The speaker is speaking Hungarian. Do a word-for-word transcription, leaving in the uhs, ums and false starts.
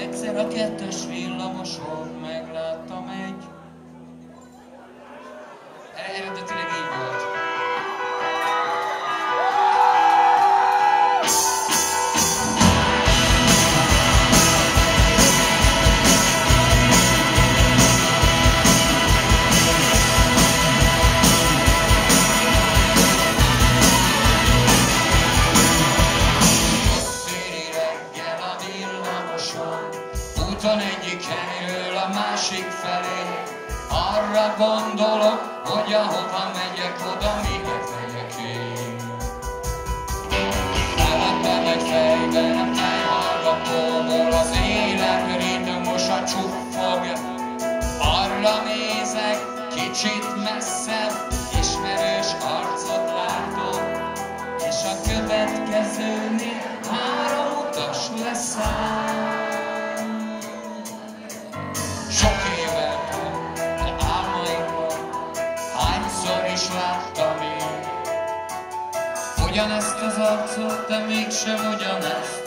Egyszer a kettes villamoson megláttam egy... Eredetileg így volt. Úton egyik helyről a másik felé, arra gondolok, hogy ahova megyek, oda miket megyek én. Előttem egy fejben a fejhallgatóból az élet ritmusa csuffog. Arra nézek, kicsit messzebb, ismerős arcot látok, és a következőnél három utas leszáll. Sok éve de álmaimban hányszor is láttam én ugyanezt az arcot, de mégsem ugyanezt